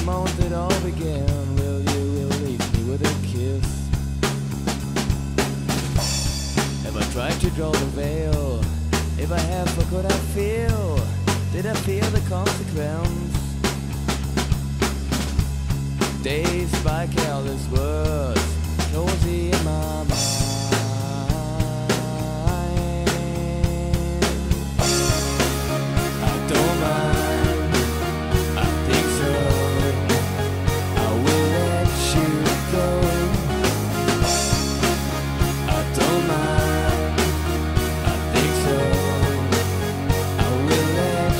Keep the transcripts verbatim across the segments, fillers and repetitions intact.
moment it all began. Will you release me with a kiss? Have I tried to draw the veil? If I have, what could I feel? Did I feel the consequence? Dazed by careless words, cozy in my mind. I don't mind, I think so. I will let you go. I don't mind, I think so. I will let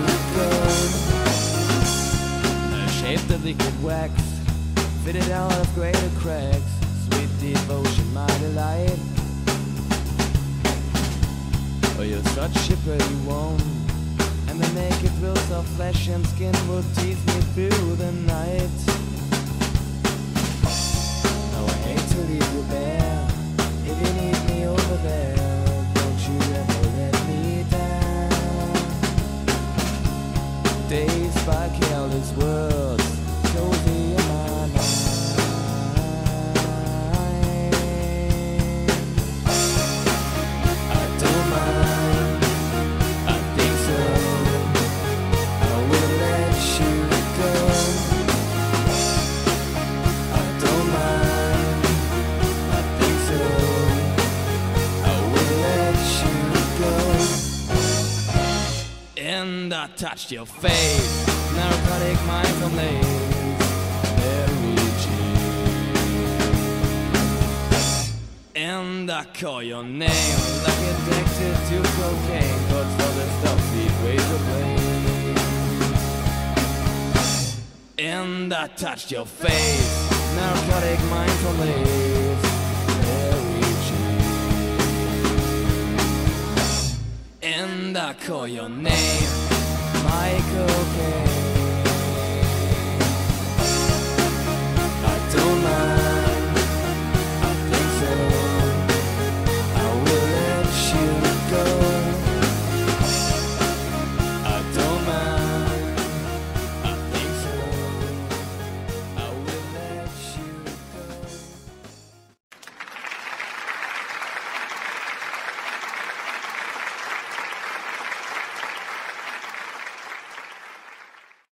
you go. I shaped the liquid wax, fitted out of greater cracks. Sweet devotion, my delight. Oh, you're such a pretty one, and the naked thrills of flesh and skin will tease me through the night. Oh, I hate to leave you bare. If you need me over there, don't you ever let me down. Dazed by careless words, cozy in my mind. I don't mind, I think so. I will let you go. I don't mind, I think so. I will let you go. And I touched your face, narcotic mind on lace, very cheap. And I call your name, like addicted to cocaine, but for the stuff we razor blade. And I touched your face, narcotic mind on lace, very cheap. And I call your name, my cocaine. I don't mind.